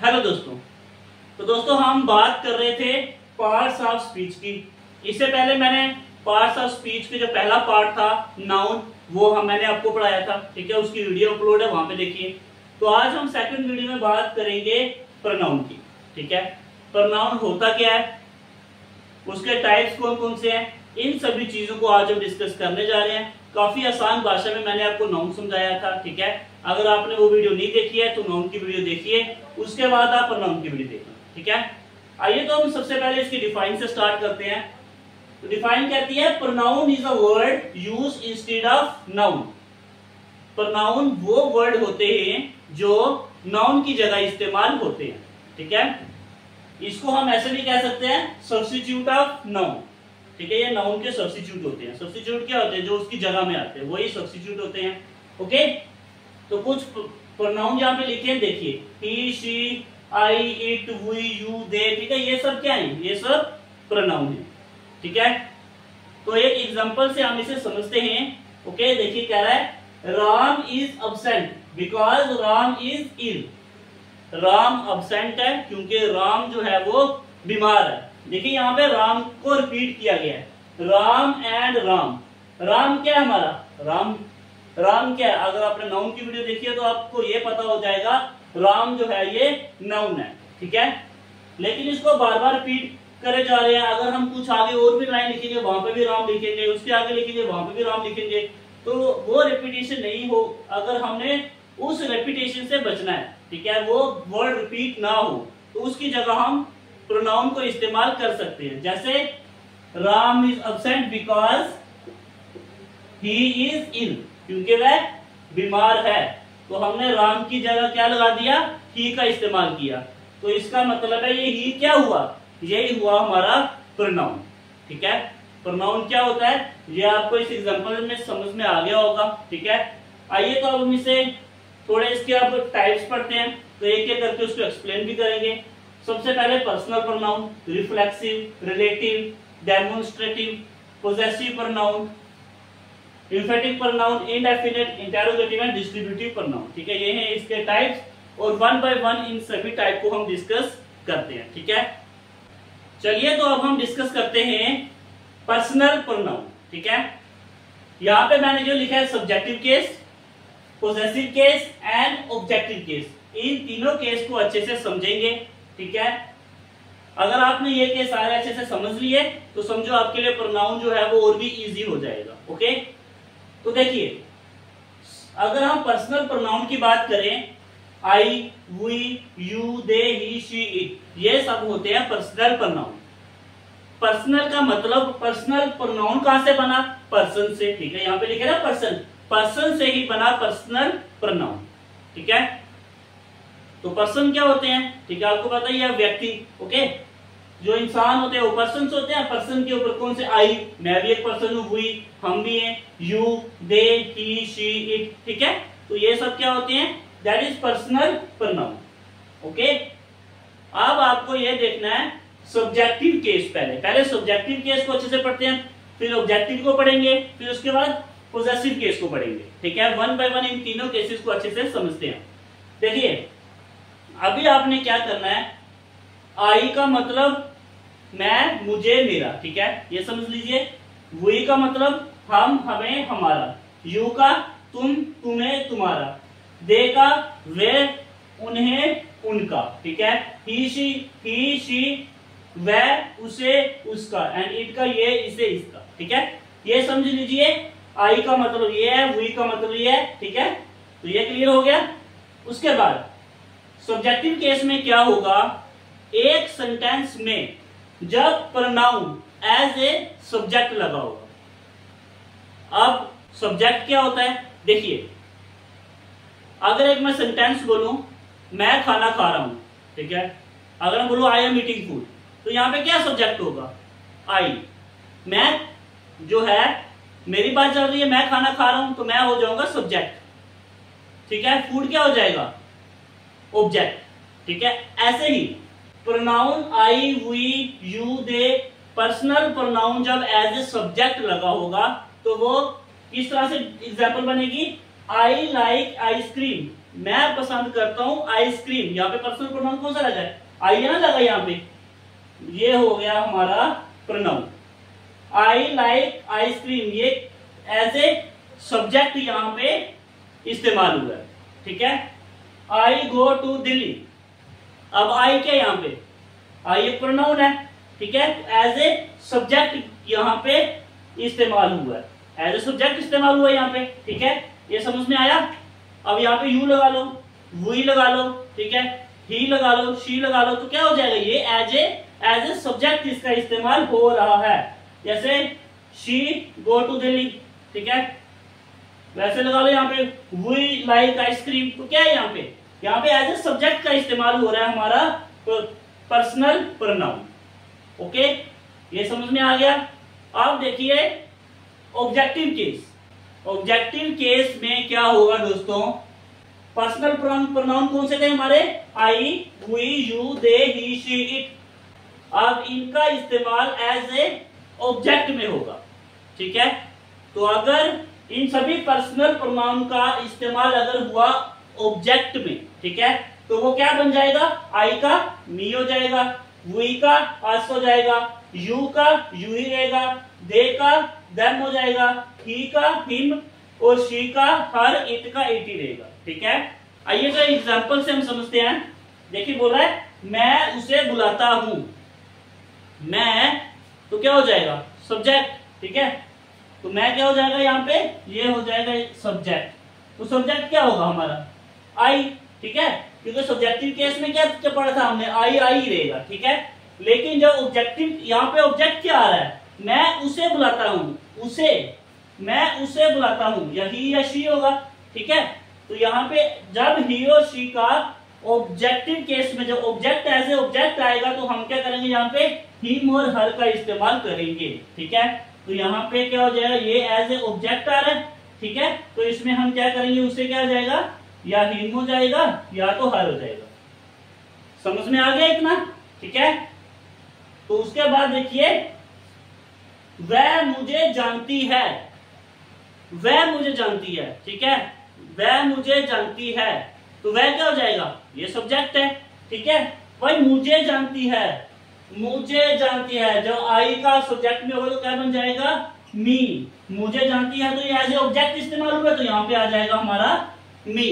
Hello दोस्तों। तो दोस्तों हम बात कर रहे थे पार्ट्स ऑफ स्पीच की। इससे पहले मैंने पार्ट्स ऑफ स्पीच के जो पहला पार्ट था नाउन, वो मैंने आपको पढ़ाया था, ठीक है। उसकी वीडियो अपलोड है, वहां पे देखिए। तो आज हम सेकंड वीडियो में बात करेंगे प्रोनाउन की, ठीक है। प्रोनाउन होता क्या है, उसके टाइप्स कौन कौन से हैं, इन सभी चीजों को आज हम डिस्कस करने जा रहे हैं। काफी आसान भाषा में मैंने आपको नाउन समझाया था, ठीक है। अगर आपने वो वीडियो नहीं देखी है तो नाउन की वीडियो देखिए, उसके बाद आप प्रोनाउन की वीडियो देखना, ठीक है। आइए तो हम सबसे पहले इसकी डिफाइन से स्टार्ट करते हैं। तो डिफाइन कहती है pronoun is a word used instead of noun. Pronoun वो वर्ड होते हैं जो नाउन की जगह इस्तेमाल होते हैं, ठीक है। इसको हम ऐसे भी कह सकते हैं सब्स्टिट्यूट ऑफ नाउन, ठीक है। ये नाउन के सब्स्टिट्यूट होते हैं। सब्स्टिट्यूट क्या होते हैं, जो उसकी जगह में आते हैं वही सब्स्टिट्यूट होते हैं, ओके। तो कुछ प्रोनाउन यहाँ पे लिखे हैं, देखिए, he, she, I, it, we, you, they, ठीक है। ये सब क्या है, ये सब प्रोनाउन है, ठीक है। तो एक एग्जांपल से हम इसे समझते हैं, ओके। देखिए कह रहा है Ram is absent because Ram is ill. Ram absent है क्योंकि राम जो है वो बीमार है। देखिए यहाँ पे राम को रिपीट किया गया है, राम एंड राम। राम क्या है हमारा, राम क्या है, अगर आपने नाउन की वीडियो देखी है तो आपको ये पता हो जाएगा राम जो है ये नाउन है, ठीक है। लेकिन इसको बार बार रिपीट करे जा रहे हैं। अगर हम कुछ आगे और भी लाइन लिखेंगे वहां पे भी राम लिखेंगे, उसके आगे लिखेंगे वहां पे भी राम लिखेंगे, तो वो रेपिटेशन नहीं हो। अगर हमने उस रेपिटेशन से बचना है, ठीक है, वो वर्ड रिपीट ना हो, तो उसकी जगह हम प्रोनाउन को इस्तेमाल कर सकते हैं। जैसे Ram is absent because he is ill, क्योंकि वह बीमार है। तो हमने राम की जगह क्या लगा दिया, ही का इस्तेमाल किया। तो इसका मतलब है ये ही क्या हुआ, यही हुआ हमारा प्रोनाउन, ठीक है। प्रोनाउन क्या होता है ये आपको इस एग्जांपल में समझ में आ गया होगा, ठीक है। आइए तो अब हम इसे थोड़े इसके अब टाइप्स पढ़ते हैं, तो एक एक करके उसको एक्सप्लेन भी करेंगे। सबसे पहले personal pronoun, reflexive, relative, demonstrative, possessive pronoun, emphatic pronoun, indefinite, interrogative and distributive pronoun, ठीक है। ये हैं इसके टाइप्स और वन बाय वन इन सभी टाइप को हम डिस्कस करते हैं, ठीक है। चलिए तो अब हम डिस्कस करते हैं पर्सनल प्रोनाउन, ठीक है। यहां पे मैंने जो लिखा है subjective case, possessive case and objective case. इन तीनों केस को अच्छे से समझेंगे, ठीक है। अगर आपने ये केस सारे अच्छे से समझ लिए तो समझो आपके लिए प्रोनाउन जो है वो और भी इजी हो जाएगा, ओके। तो देखिए अगर हम पर्सनल प्रोनाउन की बात करें, I, we, you, they, he, she, it, ये सब होते हैं पर्सनल प्रोनाउन। पर्सनल का मतलब, पर्सनल प्रोनाउन कहां से बना, पर्सन से, ठीक है। यहां पे लिखे ना पर्सन, पर्सन से ही बना पर्सनल प्रोनाउन, ठीक है। तो पर्सन क्या होते हैं, ठीक है, आपको पता ही है, व्यक्ति, ओके। जो इंसान होते हैं वो पर्सन होते हैं। पर्सन के ऊपर कौन से, आई, मैं भी एक पर्सन हूं, वी, हम भी हैं, you, they, he, she, it, ठीक है। तो ये सब क्या होते हैं, that is personal pronoun, okay. अब आपको ये देखना है सब्जेक्टिव केस। पहले सब्जेक्टिव केस को अच्छे से पढ़ते हैं, फिर ऑब्जेक्टिव को पढ़ेंगे, फिर उसके बाद पोजेसिव केस को पढ़ेंगे, ठीक है। वन बाय वन इन तीनों केसेस को अच्छे से समझते हैं। देखिए अभी आपने क्या करना है, आई का मतलब मैं, मुझे, मेरा, ठीक है, ये समझ लीजिए। वी का मतलब हम, हमें, हमारा। यू का तुम, तुम्हें, तुम्हारा। दे का वे, उन्हें, उनका, ठीक है। ही, शी, वह, उसे, उसका। एंड इट का ये, इसे, इसका, ठीक है। ये समझ लीजिए, आई का मतलब ये है, वी का मतलब ये है, ठीक है। तो ये क्लियर हो गया। उसके बाद सब्जेक्टिव केस में क्या होगा, एक सेंटेंस में जब प्रोनाउन एज ए सब्जेक्ट लगा होगा। अब सब्जेक्ट क्या होता है, देखिए अगर एक मैं सेंटेंस बोलूं, मैं खाना खा रहा हूं, ठीक है। अगर मैं बोलूं आई एम ईटिंग फूड, तो यहां पे क्या सब्जेक्ट होगा, आई। मैं जो है, मेरी बात चल रही है, मैं खाना खा रहा हूं, तो मैं हो जाऊंगा सब्जेक्ट, ठीक है। फूड क्या हो जाएगा, ऑब्जेक्ट, ठीक है। ऐसे ही pronoun I, we, you, they, personal pronoun जब एज ए सब्जेक्ट लगा होगा तो वो किस तरह से एग्जाम्पल बनेगी, आई लाइक आइसक्रीम, मैं पसंद करता हूं आइसक्रीम। यहाँ पे पर्सनल प्रोनाउन कौन सा लगा है? आई है ना लगा यहाँ पे, ये हो गया हमारा प्रोनाउन। आई लाइक आइसक्रीम, ये एज ए सब्जेक्ट यहाँ पे इस्तेमाल हुआ है, ठीक है। आई गो टू दिल्ली, अब आई क्या यहाँ पे? आई एक प्रोनाउन है, ठीक है। एज ए सब्जेक्ट यहाँ पे इस्तेमाल हुआ है, एज ए सब्जेक्ट इस्तेमाल हुआ है यहाँ पे, ठीक है। ये समझ में आया? अब यहाँ पे यू लगा लो, वी लगा लो, ठीक है, ही लगा लो, शी लगा लो, तो क्या हो जाएगा? ये एज ए सब्जेक्ट इसका इस्तेमाल हो रहा है। जैसे शी गो टू दिल्ली, ठीक है, वैसे लगा लो यहाँ पे वी लाइक आइसक्रीम, तो क्या है यहाँ पे? यहाँ पे एज ए सब्जेक्ट का इस्तेमाल हो रहा है हमारा पर्सनल प्रोनाउन। ओके, ये समझ में आ गया। अब देखिए ऑब्जेक्टिव केस। ऑब्जेक्टिव केस में क्या होगा दोस्तों? पर्सनल प्रोनाउन कौन से थे हमारे? I, we, you, they, he, she, it. अब इनका इस्तेमाल एज ए ऑब्जेक्ट में होगा, ठीक है। तो अगर इन सभी पर्सनल प्रोनाउन का इस्तेमाल अगर हुआ ऑब्जेक्ट में, ठीक है, तो वो क्या बन जाएगा? आई का मी हो जाएगा, वी का अस हो जाएगा, यू का यू ही रहेगा, दे का देम हो जाएगा, ही का हिम, और शी का हर, इट का इट ही रहेगा, ठीक है। आइए तो एग्जांपल से हम समझते हैं। देखिए बोल रहा है मैं उसे बुलाता हूं, मैं तो क्या हो जाएगा? सब्जेक्ट, ठीक है। तो मैं क्या हो जाएगा यहाँ पे? ये हो जाएगा सब्जेक्ट। तो सब्जेक्ट क्या होगा हमारा? आई, ठीक है, क्योंकि सब्जेक्टिव केस में क्या पढ़ा था हमने? आई आई रहेगा, ठीक है। लेकिन जब ऑब्जेक्टिव, यहाँ पे ऑब्जेक्ट क्या आ रहा है? मैं उसे बुलाता हूं, उसे, मैं उसे बुलाता हूं, या ही या शी होगा, ठीक है। तो यहाँ पे जब ही और शी का ऑब्जेक्टिव केस में जब ऑब्जेक्ट एज ए ऑब्जेक्ट आएगा तो हम क्या करेंगे? यहाँ पे हिम और हर का इस्तेमाल करेंगे, ठीक है। तो यहाँ पे क्या हो जाएगा? ये एज ए ऑब्जेक्ट आ रहा है, ठीक है। तो इसमें हम क्या करेंगे? उससे क्या हो जाएगा? या हिम हो जाएगा या तो हर हो जाएगा। समझ में आ गया इतना, ठीक है। तो उसके बाद देखिए वह मुझे जानती है, वह मुझे जानती है, ठीक है, वह मुझे जानती है। तो वह क्या हो जाएगा? ये सब्जेक्ट है, ठीक है। भाई मुझे जानती है, मुझे जानती है, जब आई का सब्जेक्ट में होगा तो क्या बन जाएगा? मी। मुझे जानती है तो ये एज ए ऑब्जेक्ट इस्तेमाल हुआ, तो यहां पे आ जाएगा हमारा मी।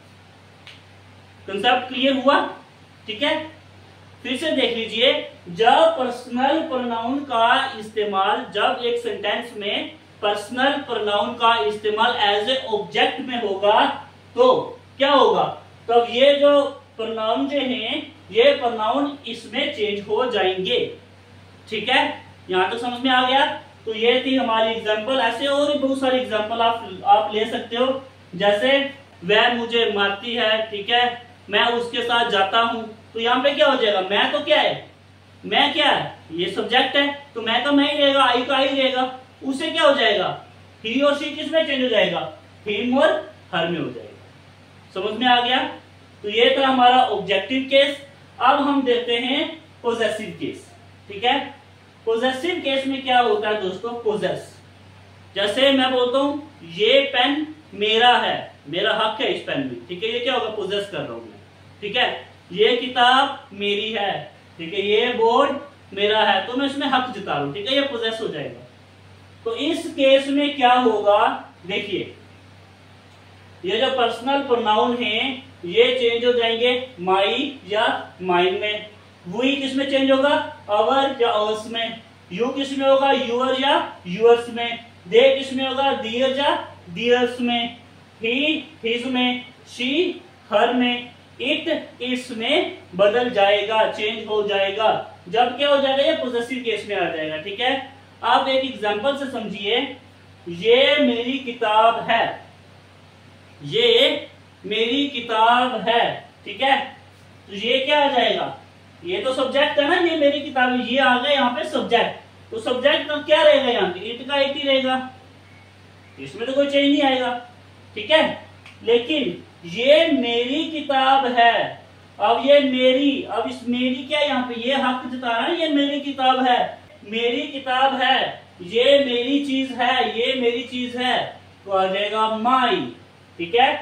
कंसेप्ट क्लियर हुआ, ठीक है। फिर से देख लीजिए, जब पर्सनल प्रोनाउन का इस्तेमाल, जब एक सेंटेंस में पर्सनल प्रोनाउन का इस्तेमाल एज ए ऑब्जेक्ट में होगा तो क्या होगा? तब ये जो प्रोनाउन जो हैं, ये प्रोनाउन इसमें चेंज हो जाएंगे, ठीक है। यहां तक समझ में आ गया? तो ये थी हमारी एग्जांपल। ऐसे और भी बहुत सारी एग्जांपल आप ले सकते हो। जैसे वह मुझे मारती है, ठीक है, मैं उसके साथ जाता हूं। तो यहाँ पे क्या हो जाएगा? मैं तो क्या है? मैं क्या है? ये सब्जेक्ट है, तो मैं का मैं ही रहेगा, आई का आई रहेगा। उसे क्या हो जाएगा? ही और शी किस में चेंज हो जाएगा? हिम और हर में हो जाएगा। समझ में आ गया? तो ये था हमारा ऑब्जेक्टिव केस। अब हम देखते हैं पोजेसिव केस, ठीक है। पोजेसिव केस में क्या होता है दोस्तों? पोजेस, जैसे मैं बोलता हूं ये पेन मेरा है, मेरा हक है इस पेन में, ठीक है। ये क्या होगा? पोजेस कर रहा हूं मैं, ठीक है। ये किताब मेरी है, ठीक है, ये बोर्ड मेरा है, तो मैं इसमें हक जता रहा हूं, ठीक है, ये पोजेस हो जाएगा। तो इस केस में क्या होगा? देखिए ये जो पर्सनल प्रोनाउन है ये चेंज हो जाएंगे माई या माइन में। वी किस में चेंज होगा? अवर या अवर्स में। यू किस में होगा? यूअर या यूअर्स में। दे किस में होगा? दियर या दियर्स में। ही हिज में। शी हर में। इट इट्स में बदल जाएगा, चेंज हो जाएगा। जब क्या हो जाएगा? ये पोजेसिव केस में आ जाएगा, ठीक है। आप एक एग्जांपल से समझिए, ये मेरी किताब है, ये मेरी किताब है, ठीक है। तो ये क्या आ जाएगा? ये तो सब्जेक्ट है ना, ये मेरी किताब है, ये आ गया यहाँ पे सब्जेक्ट। तो सब्जेक्ट का क्या रहेगा? यहाँ पे इट का इट ही रहेगा, इसमें तो कोई चेंज नहीं आएगा, ठीक है। लेकिन ये मेरी किताब है, अब ये मेरी, अब इस मेरी क्या यहाँ पे ये हक जता रहा है, ये मेरी किताब है, मेरी किताब है, ये मेरी चीज है, ये मेरी चीज है, तो आ जाएगा माई, ठीक है।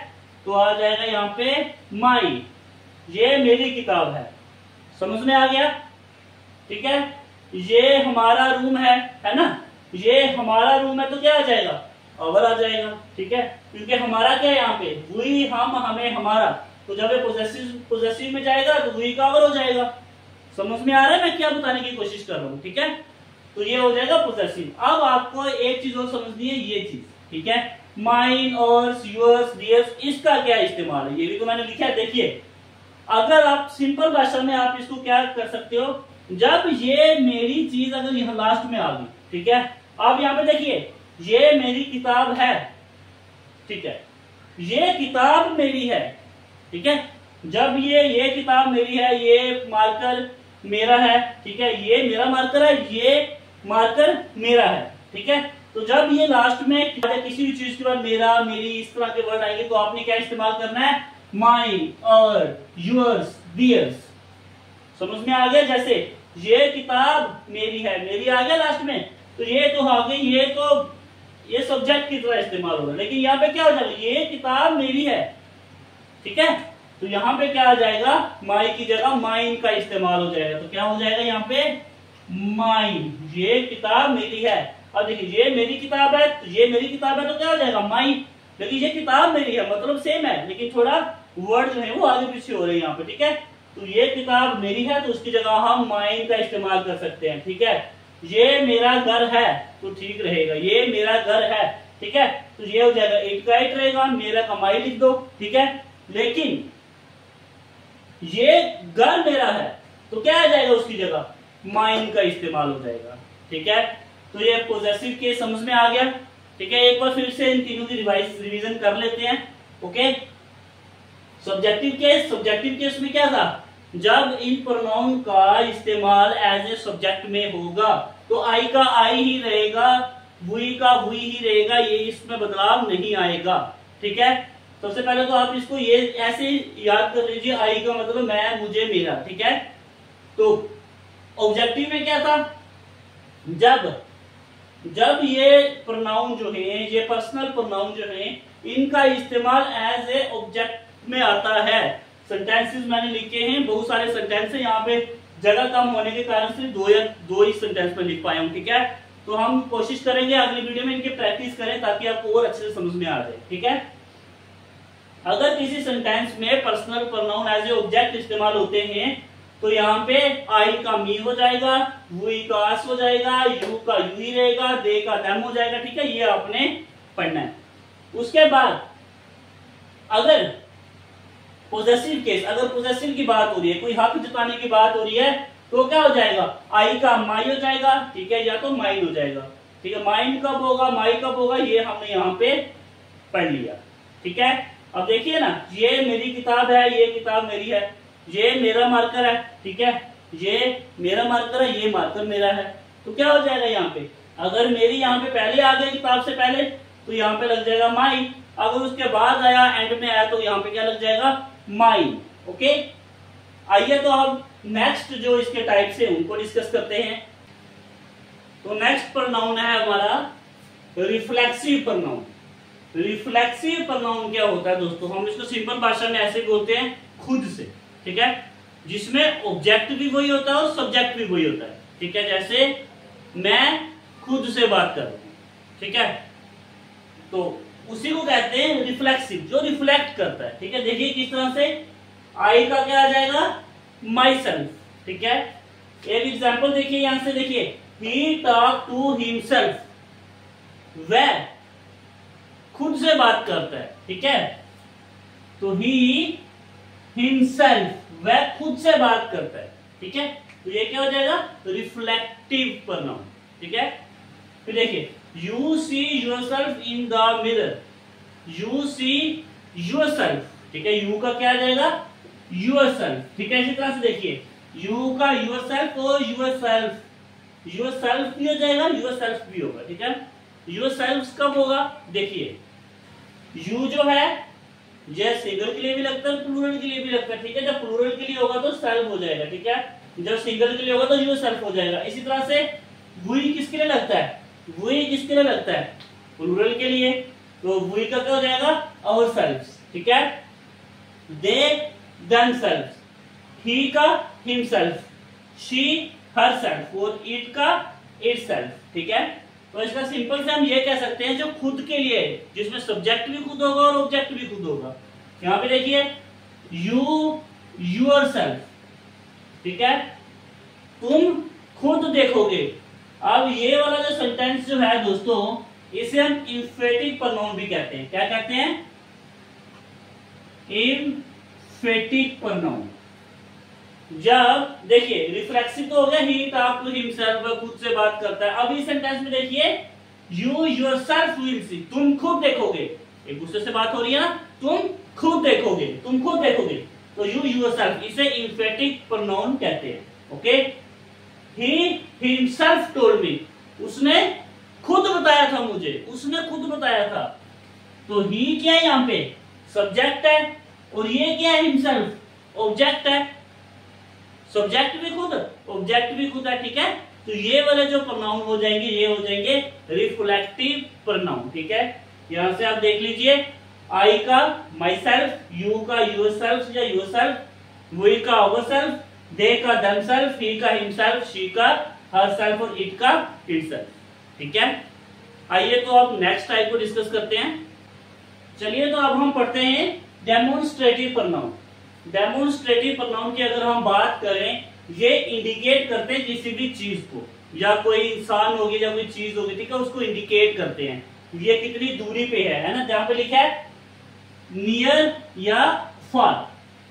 तो आ जाएगा यहाँ पे माई, ये मेरी किताब है। समझ में आ गया? ठीक है, ये हमारा रूम है ना, ये हमारा रूम है तो क्या आ जाएगा, अवर आ जाएगा। ठीक है, क्योंकि हमारा क्या है यहाँ पे, वी, हम, हमें, हमारा, तो जब ये पोजेसिव में जाएगा तो वी का अवर हो जाएगा। समझ में आ रहा है मैं क्या बताने की कोशिश कर रहा हूँ? ठीक है, तो ये हो जाएगा पोजेसिव। अब आपको एक चीज और समझनी है, ये चीज। ठीक है, माइन और योर्स, डियर्स, इसका क्या इस्तेमाल है, ये भी तो मैंने लिखा है। देखिए, अगर आप सिंपल भाषा में आप इसको क्या कर सकते हो, जब ये मेरी चीज अगर यहाँ लास्ट में आ गई, ठीक है, अब यहाँ पे देखिए, ये मेरी किताब है। ठीक है, ये किताब मेरी है। ठीक है, जब ये किताब मेरी है, ये मार्कर मेरा है। ठीक है, ये मेरा मार्कर है, ये मार्कर मेरा है। ठीक है, तो जब ये लास्ट में किसी भी चीज के बाद मेरा, मेरी, इस तरह के वर्ड आएंगे तो आपने क्या इस्तेमाल करना है, माइन और योर्स, डियर्स। समझ में आ गया? जैसे ये किताब मेरी है, मेरी आ गया लास्ट में, तो ये तो आ गई, ये सब्जेक्ट की तरह इस्तेमाल होगा। लेकिन यहाँ पे क्या हो जाएगा, ये किताब मेरी है। ठीक है, तो यहाँ पे क्या आ जाएगा, माई की जगह माइन का इस्तेमाल हो जाएगा। तो क्या हो जाएगा यहाँ पे, माइन, ये किताब मेरी है। अब देखिए, ये मेरी किताब है, तो ये मेरी किताब है तो क्या हो जाएगा, माई। लेकिन ये किताब मेरी है, मतलब सेम है, लेकिन थोड़ा वर्ड जो है वो आगे पीछे हो रहे हैं यहाँ पे। ठीक है, तो ये किताब मेरी है तो उसकी जगह हम माइन का इस्तेमाल कर सकते हैं। ठीक है, ये मेरा घर है तो ठीक रहेगा, ये मेरा घर है। ठीक है, तो ये हो जाएगा इट का इट रहेगा, मेरा का माई लिख दो। ठीक है, लेकिन ये घर मेरा है तो क्या आ जाएगा उसकी जगह, माइन का इस्तेमाल हो जाएगा। ठीक है, तो ये पोजेसिव केस समझ में आ गया। ठीक है, एक बार फिर से इन तीनों की रिवीजन कर लेते हैं। ओके, सब्जेक्टिव केस में क्या था, जब इन प्रोनाउन का इस्तेमाल एज ए सब्जेक्ट में होगा तो आई का आई ही रहेगा, वी का वी ही रहेगा, ये इसमें बदलाव नहीं आएगा। ठीक है, सबसे पहले तो आप इसको ये ऐसे याद कर लीजिए, आई का मतलब मैं, मुझे, मेरा। ठीक है, तो ऑब्जेक्टिव में क्या था, जब ये प्रोनाउन जो है, ये पर्सनल प्रोनाउन जो है, इनका इस्तेमाल एज ए ऑब्जेक्ट में आता है। सेंटेंसेस मैंने लिखे हैं, बहुत सारे सेंटेंस है, यहाँ पे जगह कम होने के कारण से दो ही सेंटेंस में लिख पाया हूँ। ठीक है, तो हम कोशिश करेंगे अगली वीडियो में इनकी प्रैक्टिस करें ताकि आपको और अच्छे से समझ में आ जाए। ठीक है, अगर किसी सेंटेंस में personal pronoun as a object इस्तेमाल होते हैं तो यहाँ पे आई का मी हो जाएगा, वी का अस हो जाएगा, यू का यू ही रहेगा, दे का देम हो जाएगा। ठीक है, ये आपने पढ़ना है। उसके बाद अगर पोजेसिव केस, अगर पोजेसिव की बात हो रही है, कोई हक जताने की बात हो रही है, तो क्या हो जाएगा, आई का माई हो जाएगा। ठीक है, या तो माइन हो जाएगा। ठीक है, माइन कब होगा, माई कब होगा, ये हमने यहाँ पे पढ़ लिया। ठीक है, अब देखिए ना, ये मेरी किताब है, ये किताब मेरी है, ये मेरा मार्कर है। ठीक है, ये मेरा मार्कर है, ये मार्कर मेरा है। तो क्या हो जाएगा यहाँ पे, अगर मेरी यहाँ पे पहले आ गई किताब से पहले तो यहाँ पे लग जाएगा माई, अगर उसके बाद आया, एंड में आया, तो यहाँ पे क्या लग जाएगा, माइन। ओके, आइए तो अब नेक्स्ट जो इसके टाइप से उनको डिस्कस करते हैं। तो नेक्स्ट प्रोनाउन है हमारा रिफ्लेक्सिव प्रोनाउन। रिफ्लेक्सिव प्रोनाउन क्या होता है दोस्तों, हम इसको सिंपल भाषा में ऐसे बोलते हैं, खुद से। ठीक है, जिसमें ऑब्जेक्ट भी वही होता है और सब्जेक्ट भी वही होता है। ठीक है, जैसे मैं खुद से बात कर रहा हूं। ठीक है, तो उसी को कहते हैं रिफ्लेक्सिव, जो रिफ्लेक्ट करता है। ठीक है, देखिए किस तरह से, आई का क्या आ जाएगा, माई सेल्फ। ठीक है, एक एग्जाम्पल देखिए, यहां से देखिए, ही टॉक टू हिमसेल्फ, वह खुद से बात करता है। ठीक है, तो ही हिमसेल्फ, वह खुद से बात करता है। ठीक है, तो ये क्या हो जाएगा, रिफ्लेक्टिव प्रोनाउन। ठीक है, फिर देखिए, you see yourself in the mirror, you see yourself. ठीक है, यू का क्या आ जाएगा, योरसेल्फ। ठीक है, इसी तरह से देखिए, यू का योरसेल्फ और योरसेल्फ, योरसेल्फ भी हो जाएगा, योरसेल्फ भी होगा। ठीक है, योरसेल्फ कब होगा, देखिए, यू जो है ये सिंगल के लिए भी लगता है, प्लूरल के लिए भी लगता है। ठीक है, जब प्लूरल के लिए होगा तो सेल्फ हो जाएगा। ठीक है, जब सिंगल के लिए होगा तो यू सेल्फ हो जाएगा। इसी तरह से वी किसके लिए लगता है, वी किसके लिए लगता है, प्लूरल के लिए, तो वी का क्या हो जाएगा, आवर सेल्फ। ठीक है। दे themselves, ही का himself, she herself और it का itself, ठीक है। तो इसका सिंपल से हम ये कह सकते हैं जो खुद के लिए है, जिसमें सब्जेक्ट भी खुद होगा और ऑब्जेक्ट भी खुद होगा। यहां पे देखिए you yourself, ठीक है, तुम खुद देखोगे। अब ये वाला जो सेंटेंस जो है दोस्तों, इसे हम इंफेटिक प्रोनाउन भी कहते हैं। क्या कहते हैं? Emphatic pronoun. जब देखिए रिफ्लेक्सिव तो हो गया, ही टॉक टू हिमसेल्फ, खुद से बात करता है। अब इस सेंटेंस में देखिए यू योरसेल्फ विल सी, तुम खुद देखोगे। एक दूसरे से बात हो रही है ना, तुम खुद देखोगे, तुम खुद देखोगे, तो यू योरसेल्फ, इसे इंफेटिक प्रोनाउन कहते हैं। Okay, he himself told me, उसने खुद बताया था मुझे, उसने खुद बताया था। तो ही क्या है यहां पे? सब्जेक्ट है, और ये क्या है? हिमसेल्फ ऑब्जेक्ट है। सब्जेक्ट भी खुद, ऑब्जेक्ट भी खुद है, ठीक है। तो ये वाले जो प्रोनाउन हो जाएंगे, ये हो जाएंगे रिफ्लेक्टिव प्रोनाउन, ठीक है। यहां से आप देख लीजिए, आई का माई सेल्फ, यू का यूर सेल्फ या योर सेल्फ, वी का अवर सेल्फ, दे का देम सेल्फ, ही का हिमसेल्फ, शी का हर सेल्फ और इट का इटसेल्फ, ठीक है। आइए तो अब नेक्स्ट टाइप को डिस्कस करते हैं। चलिए तो अब हम पढ़ते हैं डेमोन्स्ट्रेटिव प्रोनाउन। डेमोन्स्ट्रेटिव प्रोनाउन की अगर हम बात करें, ये इंडिकेट करते हैं किसी भी चीज को, या कोई इंसान होगी या कोई चीज होगी, ठीक है, उसको इंडिकेट करते हैं ये कितनी दूरी पे है ना। जहां पे लिखा है नियर या फार,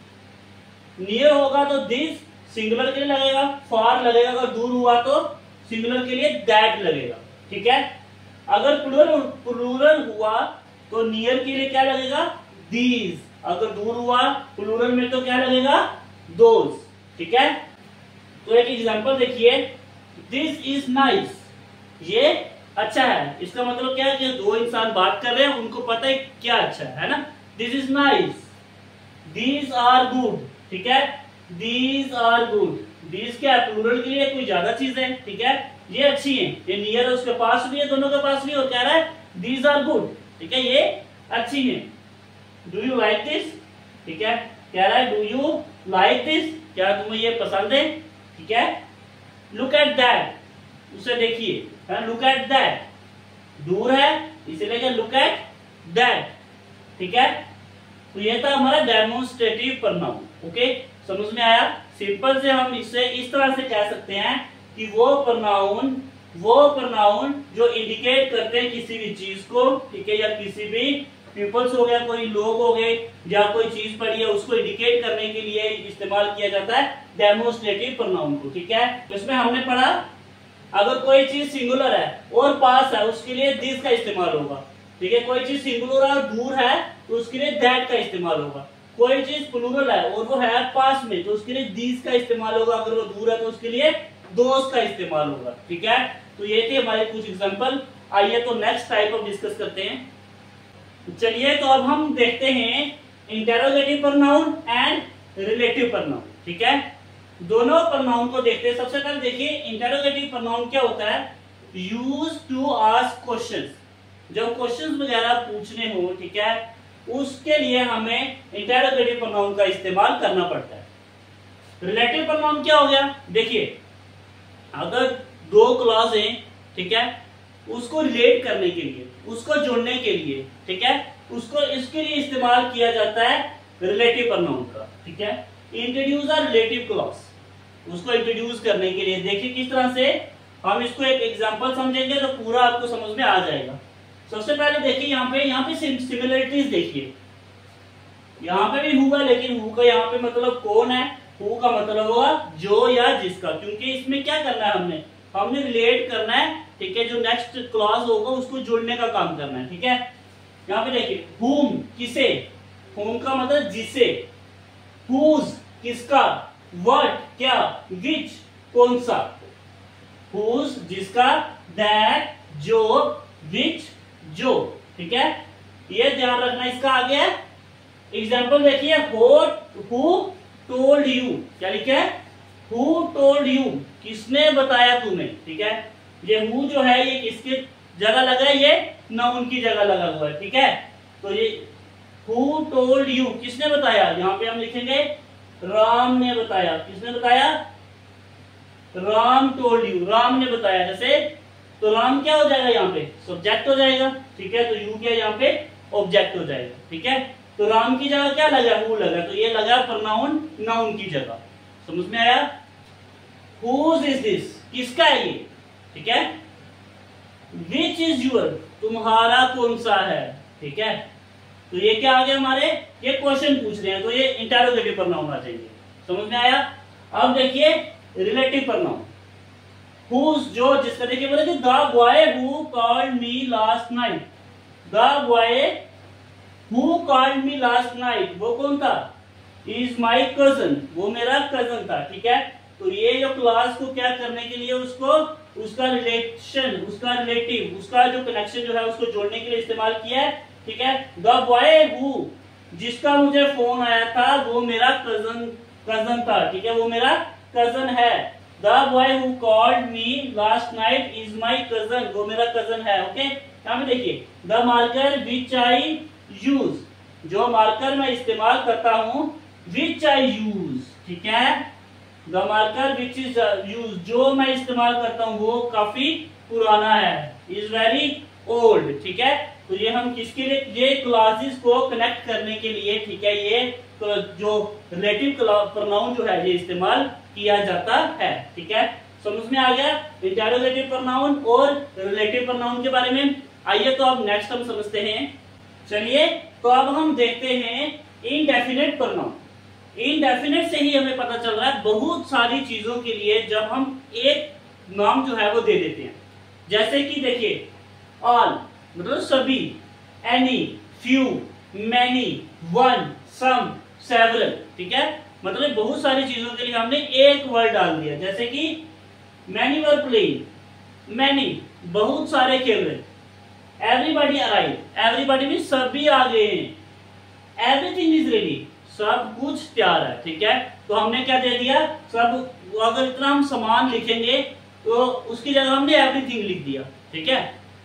नियर होगा तो दिस सिंगुलर के लिए लगेगा, फार लगेगा अगर दूर हुआ तो सिंगुलर के लिए दैट लगेगा, ठीक है। अगर प्लूरल हुआ तो नियर के लिए क्या लगेगा? दीज, अगर दूर हुआ प्लूरल में तो क्या लगेगा? दोज, ठीक है। तो एक एग्जांपल देखिए, दिस इज नाइस, ये अच्छा है। इसका मतलब क्या है कि दो इंसान बात कर रहे हैं, उनको पता है क्या अच्छा है ना। This is nice, these are good, ठीक है, दीज आर गुड। दीज क्या है? प्लूरल के लिए कोई ज्यादा चीज है, ठीक है, ये अच्छी है। ये नियर है, उसके पास भी है, दोनों के पास भी, और कह रहा है दीज आर गुड, ठीक है, ये अच्छी है। डू यू लाइक दिस, ठीक है, कह रहा है डू यू लाइक दिस, क्या तुम्हें ये पसंद है, ठीक है। लुक एट दैट, उसे देखिए, लुक एट दैट, दूर है इसीलिए लुक एट दैट, ठीक है। तो ये था हमारा डेमोन्स्ट्रेटिव प्रोनाउन। ओके, समझ में आया? सिंपल से हम इससे इस तरह से कह सकते हैं कि वो प्रोनाउन जो इंडिकेट करते हैं किसी भी चीज को, ठीक है, या किसी भी पीपल्स हो गया, कोई लोग हो गए, या कोई चीज पड़ी है, उसको इंडिकेट करने के लिए इस्तेमाल किया जाता है डेमोन्स्ट्रेटिव प्रोनाउन को, ठीक है। इसमें हमने पढ़ा अगर कोई चीज सिंगुलर है और पास है, उसके लिए दिस का इस्तेमाल होगा, ठीक है। कोई चीज सिंगुलर है और दूर है तो उसके लिए दैट का इस्तेमाल होगा। कोई चीज प्लूरल है और वो है पास में तो उसके लिए दीस का इस्तेमाल होगा। अगर वो दूर है तो उसके लिए दोस का इस्तेमाल होगा, ठीक है। तो ये थे हमारे कुछ एग्जांपल। आइए तो नेक्स्ट टाइप ऑफ डिस्कस करते हैं। चलिए तो अब हम देखते हैं interrogative pronoun and relative pronoun, ठीक है। दोनों प्रोनाउन को देखते हैं। सबसे पहले देखिए इंटेरोगेटिव प्रोनाउन क्या होता है? यूज टू आस्क क्वेश्चंस, जब क्वेश्चंस वगैरह पूछने हो, ठीक है, उसके लिए हमें इंटेरोगेटिव प्रोनाउन का इस्तेमाल करना पड़ता है। रिलेटिव प्रोनाउन क्या हो गया? देखिए अगर दो क्लॉज हैं, ठीक है, उसको रिलेट करने के लिए, उसको जोड़ने के लिए, ठीक है, उसको इसके लिए इस्तेमाल किया जाता है रिलेटिव प्रोनाउन का, ठीक है। इंट्रोड्यूस अ रिलेटिव क्लॉज, उसको इंट्रोड्यूस करने के लिए देखिए किस तरह से हम इसको एक एग्जांपल समझेंगे तो पूरा आपको समझ में आ जाएगा। सबसे पहले देखिए यहाँ पे सिमिलरिटीज देखिए। यहाँ पे भी हु है, लेकिन हु का यहाँ पे मतलब कौन है? हु का मतलब होगा जो या जिसका, क्योंकि इसमें क्या करना है, हमने रिलेट करना है, ठीक है। जो नेक्स्ट क्लॉज होगा उसको जोड़ने का काम करना है, ठीक है। यहाँ पे देखिए हुम, किसे, हुम का मतलब जिसे, हुज किसका, व्हाट क्या, विच कौन सा, हुज जिसका, दैट जो, विच जो, ठीक है। ये ध्यान रखना। इसका आगे है एग्जाम्पल देखिए, हु टोल्ड यू, क्या लिखा है? हु टोल्ड यू, किसने बताया तुम्हें, ठीक है। ये हु जो है ये किसकी जगह लगा है? ये नाउन की जगह लगा हुआ है, ठीक है। तो ये हु टोल्ड यू, किसने बताया, यहाँ पे हम लिखेंगे राम ने बताया। किसने बताया, राम टोल्ड यू, राम ने बताया। जैसे तो राम क्या हो जाएगा, यहाँ पे सब्जेक्ट हो जाएगा, ठीक है। तो यू क्या यहाँ पे ऑब्जेक्ट हो जाएगा, ठीक है। तो राम की जगह क्या लगा, हु लगा, तो ये लगा प्रोनाउन नाउन की जगह। समझ में आया। Whose is this, किसका है ये, ठीक है। Which is your, तुम्हारा कौन सा है, ठीक है। तो ये क्या आ गया हमारे, ये क्वेश्चन पूछ रहे हैं, तो ये इंटरोगेटिव प्रोनाउन आ जाएंगे। समझ में आया। अब देखिए रिलेटिव प्रोनाउन, whose, जो जिसका, देखिए बोले कि the boy who called me last night, the boy who called me last night, वो कौन था, is my cousin, वो मेरा कजन था, ठीक है। तो ये जो क्लास को क्या करने के लिए उसको, उसका रिलेशन, उसका रिलेटिव, उसका जो कनेक्शन जो है उसको जोड़ने के लिए इस्तेमाल किया है, ठीक है। द बॉय हु, जिसका मुझे फोन आया था वो मेरा कजन था, ठीक है, वो मेरा कजन है। The boy who called me last night is my cousin, वो मेरा कजन है, ओके। यहाँ पे देखिए the marker which I use, जो मार्कर मैं इस्तेमाल करता हूं, विच आई यूज, ठीक है। The marker which is use, जो मैं इस्तेमाल करता हूं वो काफी पुराना है, इज वेरी ओल्ड, ठीक है। तो ये हम किसके लिए, ये क्लासेस को कनेक्ट करने के लिए, ठीक है, ये तो जो रिलेटिव प्रोनाउन जो है ये इस्तेमाल किया जाता है, ठीक है। समझ में आ गया इंटरोगेटिव प्रोनाउन और रिलेटिव प्रोनाउन के बारे में। आइए तो अब नेक्स्ट हम समझते हैं। चलिए तो अब हम देखते हैं इनडेफिनेट प्रोनाउन। इनडेफिनेट से ही हमें पता चल रहा है बहुत सारी चीजों के लिए जब हम एक नाम जो है वो दे देते हैं, जैसे कि देखिए ऑल मतलब सभी, any, few, many, one, some, several, ठीक है। मतलब बहुत सारी चीजों के लिए हमने एक वर्ड डाल दिया, जैसे कि मैनी वर प्लेइंग, मैनी बहुत सारे खेल रहे, एवरीबॉडी अराइव, एवरीबॉडी में सभी आ गए हैं, एवरीथिंग इज रेडी, सब कुछ तैयार है, ठीक है। तो हमने क्या दे दिया, सब, अगर इतना हम समान लिखेंगे तो उसकी जगह हमने एवरीथिंग लिख दिया, ठीक है।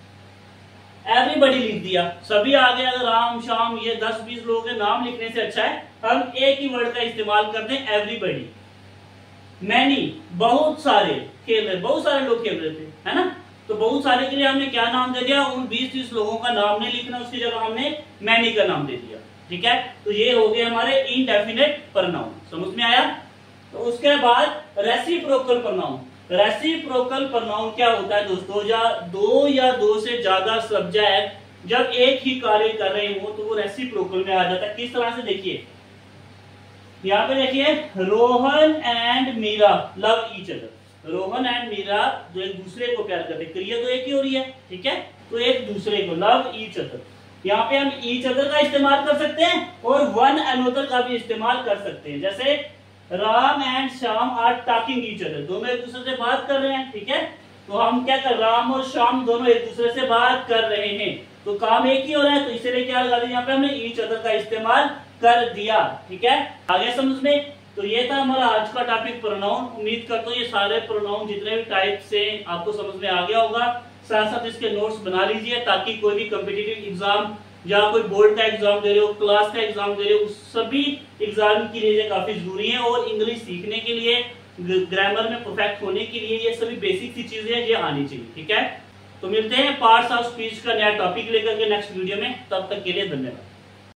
एवरीबॉडी लिख दिया, सभी आ गए। अगर राम शाम ये 10-20 लोगों के नाम लिखने से अच्छा है हम एक ही वर्ड का इस्तेमाल करते हैं, एवरीबॉडी। मैनी बहुत सारे खेल रहे, बहुत सारे लोग खेल रहे थे, है ना। तो बहुत सारे के लिए हमने क्या नाम दे दिया, उन 20-30 लोगों का नाम नहीं लिखना, उसकी जगह हमने मैनी का नाम दे दिया, ठीक है। तो ये हो गए हमारे इनडेफिनेट प्रोनाउन। समझ में आया। तो उसके बाद रेसिप्रोकल प्रोनाउन। रेसिप्रोकल प्रोनाउन क्या होता है दोस्तों, या दो से ज्यादा सब्जेक्ट जब एक ही कार्य कर रहे हो तो वो रेसिप्रोकल में आ जाता है। किस तरह से, देखिए यहाँ पे देखिए Rohan and Meera love each other. Rohan and Meera जो एक दूसरे को प्यार करते, क्रिया तो एक ही हो रही है, ठीक है। तो एक दूसरे को, लव ईच अदर, यहाँ पे हम ईच अदर का इस्तेमाल कर सकते हैं और वन अनदर का भी इस्तेमाल कर सकते हैं। जैसे Ram and Shyam are talking each other, दोनों एक दूसरे से बात कर रहे हैं, ठीक है। तो हम क्या कर, राम और श्याम दोनों एक दूसरे से बात कर रहे हैं, तो काम एक ही हो रहा है, तो इसलिए क्या लगा दिया, यहाँ पे हमने ईच अदर का इस्तेमाल कर दिया, ठीक है। आगे समझ में। तो ये था हमारा आज का टॉपिक प्रोनाउन। उम्मीद करता हूँ ये सारे प्रोनाउन जितने भी टाइप से आपको समझ में आ गया होगा। साथ साथ इसके नोट्स बना लीजिए ताकि कोई भी कॉम्पिटिटिव एग्जाम या कोई बोर्ड का एग्जाम दे रहे हो, क्लास का एग्जाम दे रहे हो, उस सभी एग्जाम के लिए काफी जरूरी है। और इंग्लिश सीखने के लिए, ग्रामर में परफेक्ट होने के लिए ये सभी बेसिक सी चीजें ये आनी चाहिए, ठीक है। तो मिलते हैं पार्ट्स ऑफ स्पीच का नया टॉपिक लेकर के नेक्स्ट वीडियो में। तब तक के लिए धन्यवाद।